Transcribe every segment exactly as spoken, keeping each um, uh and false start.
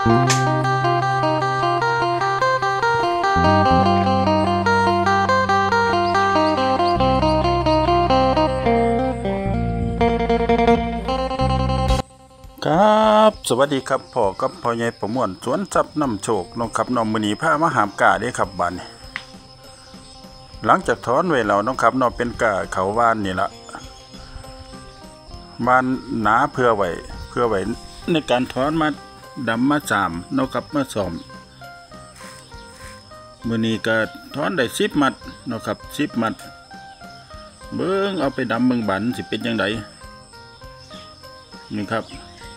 ครับสวัสดีครับพ่อกับพ่อใหญ่ประมวลสวนจับน้ำโชคน้องขับน้องมือนีผ้ามาหามกาได้ครับบ้านหลังจากถอนไว้แล้วน้องขับน้องเป็นกาเขาว่านนี่ละว่านหนาเพื่อไว้เพื่อไว้ในการถอนมาดำมาสามน้องขับมาสอมมือนีก็ถอนได้สิบมัดน้องขับสิบมัดเบิ้งเอาไปดำเบิ้งบันสิเป็นยังไงนี่ครับ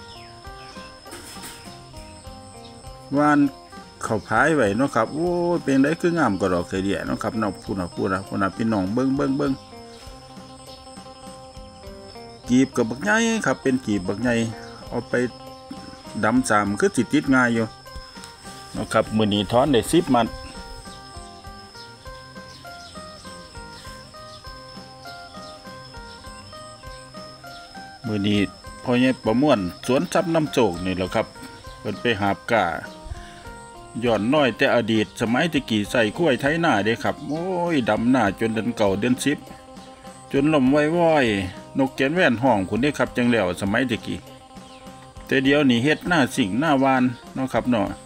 วานเขาพายไว้เนาะครับโอ้เป็นได้คืองามก็ดอกเสียเนาะครับนอกพูดนะพูดนะพูดนะพี่น้องเบิ้งเบิ้งเบิ้งจีบกับบักใหญ่ครับเป็นจีบบักใหญ่เอาไปดำสามคือสิติดง่ายอยู่เนาะครับมือนี้ถอนได้สิบมัดมือนี้พ่อใหญ่ประมวลสวนจับน้ำโจกนี่แหละครับเป็นไปหาบกาย้อนน้อยแต่อดีตสมัยตะกี้ใส่กล้วยไถหน้าเด้ครับโอ้ยดำหน้าจนเดือนเก่าเดือนสิบจนลมไว้ว้อยนกแก้วแว่นห้องคุณได้ครับจังแล้วสมัยตะกี้แต่เดี๋ยวนี้เฮ็ดหน้าสิงหน้าวานเนาะครับเนาะ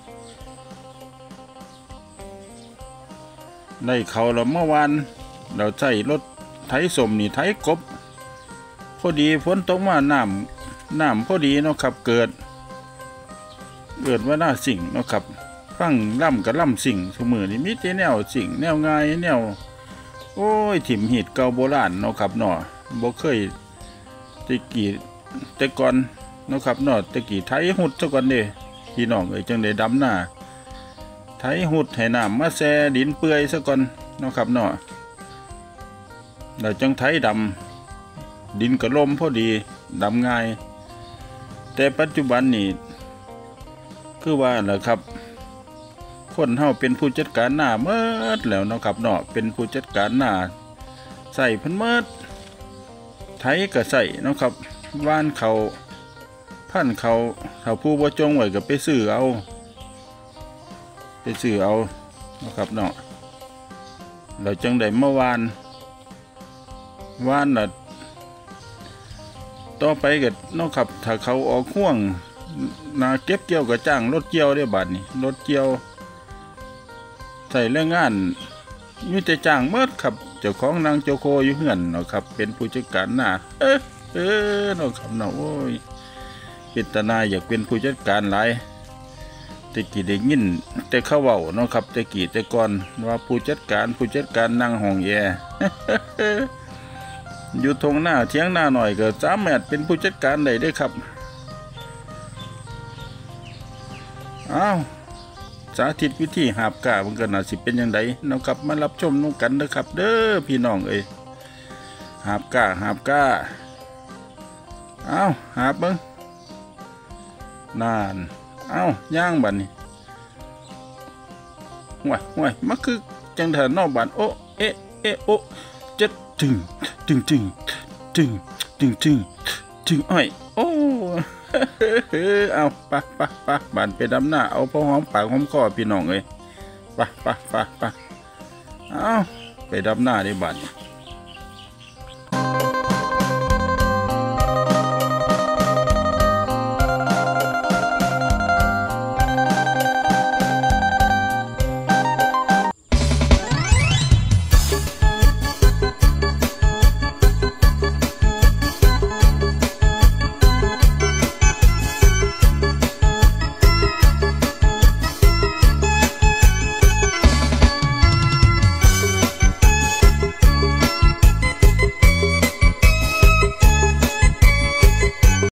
ได้เขาเราเมื่อวานเราใช้รถไถสมนี่ไถกบพอดีฝนตกมาน้ำน้ำพอดีเนาะครับเกิดเกิดว่าหน้าสิ่งเนาะครับฟังล่ำกับล่ำสิ่งสมือนี่มีแต่แนวสิ่งแนวง่ายแนวโอ้ยถิ่มหิดเก่าโบราณเนาะครับเนาะบ่เคยตะกี้แต่ก่อนเนาะครับเนาะตะกี้ไถหุดซะก่อนเด้พี่น้องเอ้ยจังได้ดำหน้าไถหุดให้น้ำมาแซ่ดินเปื่อยซะก่อนเนาะครับเนาะแล้วจังไถดำดินกระลมพอดีดำง่ายแต่ปัจจุบันนี่คือว่าแหละครับคนเฮาเป็นผู้จัดการหน้าเมิดแล้วเนาะครับเนาะเป็นผู้จัดการหน้าใส่เพิ่นเมิดไถก็ใส่เนาะครับว่านเขาพันเขาเขาผู้บ่จงไว้ก็ไปซื้อเอาไปซื้อเอาเนาะครับเนาะเราจังได้เมื่อวานวานน่ะต่อไปก็เนาะครับถ้าเขาออกห่วงนาเก็บเกี่ยวกับจ้างรถเกี่ยวได้บัดนี้รถเกี่ยวใส่แรงงานมีแต่จ้างเมิดครับเจ้าของนางเจ้าโคอยู่เฮือนเนาะครับเป็นผู้จัดการหน้าเออเออเนาะครับเนาะโอ้ยเป็นตาหน้าอยากเป็นผู้จัดการหลายแต่กี่ได้ยินแต่เขาเว้าเนาะครับแต่กี่แต่ก่อนว่าผู้จัดการผู้จัดการนั่งห้องแอร์อยู่ทงหน้าเทียงหน้าหน่อยก็สามารถเป็นผู้จัดการได้ได้ครับอ้าวสาธิตวิธีหาบกามันก็น่าสิเป็นยังไงน้องกลับมารับชมนุ่งกันเด้อครับเด้อพี่น้องเอ้ยหาบกาหาบกาอ้าวหาบเบิ้งนานอ้าวย่างบัดนี้ห่วยห่วยมันคือจังเถิดนอกบ้านโอเอะเอะโอจะจึงจึงจึงจึงจึงจึงจึงอ้อยโอ้เอาปะปะปะบานไปดำหน้าเอาพอหอมปากหอมคอพี่น้องเอ้ยปะปะปะปะเอาไปดำหน้าได้บาน